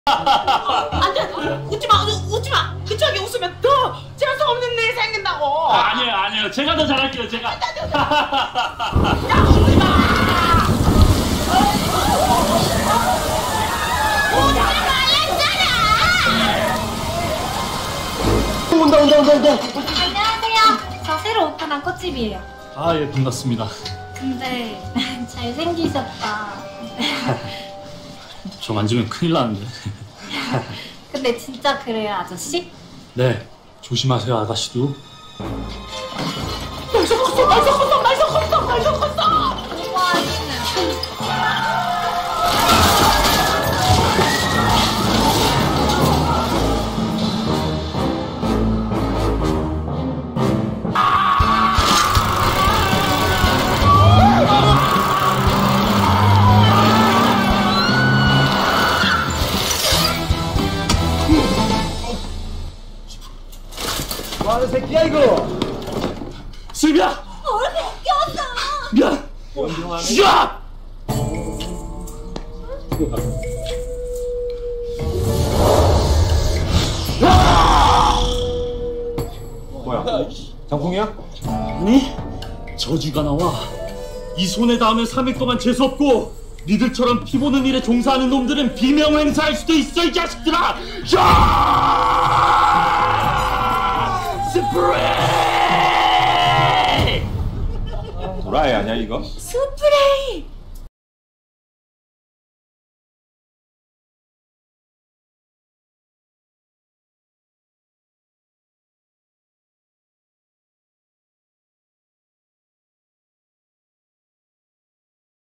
안돼, 웃지마. 그쪽이 웃으면 더 재수 없는 일이 생긴다고. 아니에요. 제가 더 잘할게요. 제가. 야, 웃지마. 온다. 안녕하세요. 저 새로 오픈한 꽃집이에요. 아, 예, 반갑습니다. 근데 잘생기셨다. 저 만지면 큰일 나는데. 근데 진짜 그래요, 아저씨? 네, 조심하세요, 아가씨도. 말 섞었어. 와, 뭐하는 새끼야 이거? 슬비야! 얼굴 웃겼어. 미안! 야! 뭐야? 장풍이야? 아니, 저주가 나와. 이 손에 닿으면 3일 동안 재수없고 니들처럼 피 보는 일에 종사하는 놈들은 비명 행사할 수도 있어, 이 자식들아! 야! 스프레이! 도라이 아니야 이거? 스프레이.